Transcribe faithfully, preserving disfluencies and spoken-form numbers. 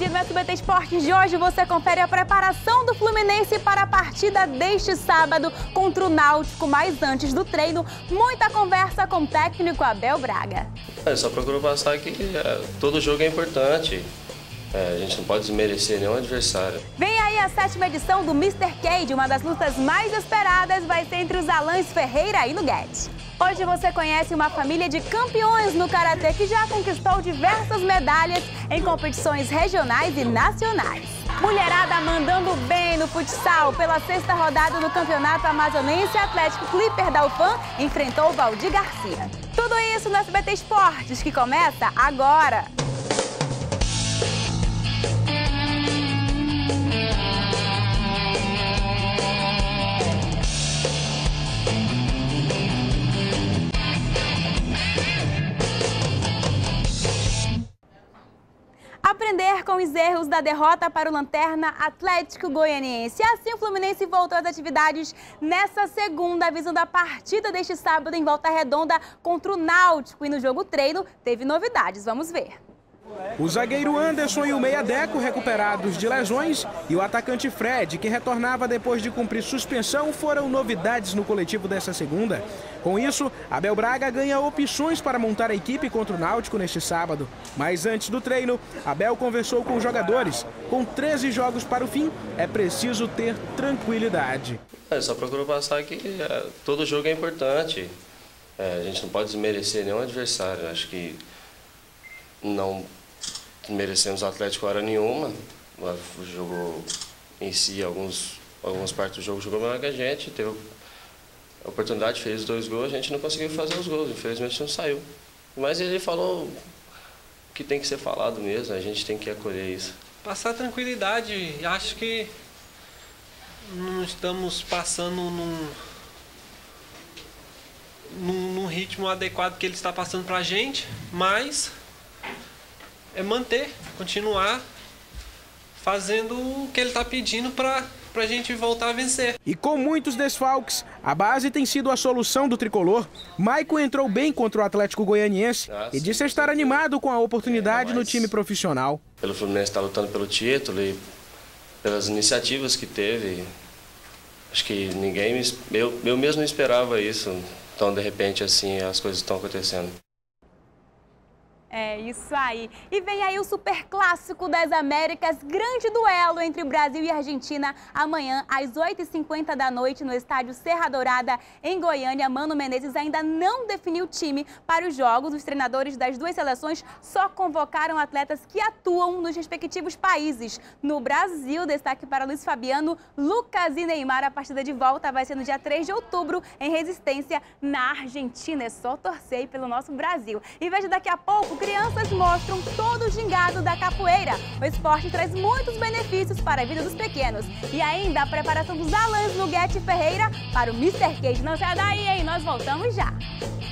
E no S B T Esportes de hoje você confere a preparação do Fluminense para a partida deste sábado contra o Náutico. Mas antes do treino, muita conversa com o técnico Abel Braga. É, só procuro passar que é, todo jogo é importante. É, a gente não pode desmerecer nenhum adversário. Vem aí a sétima edição do mister Cage, uma das lutas mais esperadas vai ser entre os Alains Ferreira e Nugget. Hoje você conhece uma família de campeões no Karatê que já conquistou diversas medalhas em competições regionais e nacionais. Mulherada mandando bem no futsal. Pela sexta rodada do Campeonato Amazonense, Atlético Clipper da UFAM enfrentou o Valdir Garcia. Tudo isso no S B T Esportes, que começa agora. Aprender com os erros da derrota para o Lanterna Atlético Goianiense. E assim o Fluminense voltou às atividades nessa segunda, visando a partida deste sábado em Volta Redonda contra o Náutico. E no jogo treino teve novidades, vamos ver. O zagueiro Anderson e o meia Deco recuperados de lesões e o atacante Fred, que retornava depois de cumprir suspensão, foram novidades no coletivo dessa segunda. Com isso, Abel Braga ganha opções para montar a equipe contra o Náutico neste sábado. Mas antes do treino, Abel conversou com os jogadores. Com treze jogos para o fim, é preciso ter tranquilidade. É, só procuro passar que é, todo jogo é importante. É, a gente não pode desmerecer nenhum adversário. Acho que não merecemos o Atlético hora nenhuma. O jogo em si, alguns, algumas partes do jogo jogou melhor que a gente. Teve a oportunidade, fez os dois gols, a gente não conseguiu fazer os gols, infelizmente não saiu. Mas ele falou que tem que ser falado mesmo, a gente tem que acolher isso. Passar tranquilidade, acho que não estamos passando num, num, num ritmo adequado que ele está passando para a gente, mas é manter, continuar fazendo o que ele está pedindo para a gente voltar a vencer. E com muitos desfalques, a base tem sido a solução do tricolor. Maicon entrou bem contra o Atlético Goianiense ah, e disse estar animado com a oportunidade é, no time profissional. Pelo Fluminense está lutando pelo título e pelas iniciativas que teve. Acho que ninguém, eu, eu mesmo não esperava isso. Então, de repente, assim, as coisas estão acontecendo. É isso aí. E vem aí o Super Clássico das Américas, grande duelo entre Brasil e Argentina, amanhã às oito e cinquenta da noite no estádio Serra Dourada, em Goiânia. Mano Menezes ainda não definiu o time para os jogos. Os treinadores das duas seleções só convocaram atletas que atuam nos respectivos países. No Brasil, destaque para Luiz Fabiano, Lucas e Neymar. A partida de volta vai ser no dia três de outubro, em Resistência, na Argentina. É só torcer aí pelo nosso Brasil. E veja daqui a pouco, crianças mostram todo o gingado da capoeira. O esporte traz muitos benefícios para a vida dos pequenos. E ainda a preparação dos Alains Nugget Ferreira para o mister Cage. Não sai daí, hein? Nós voltamos já.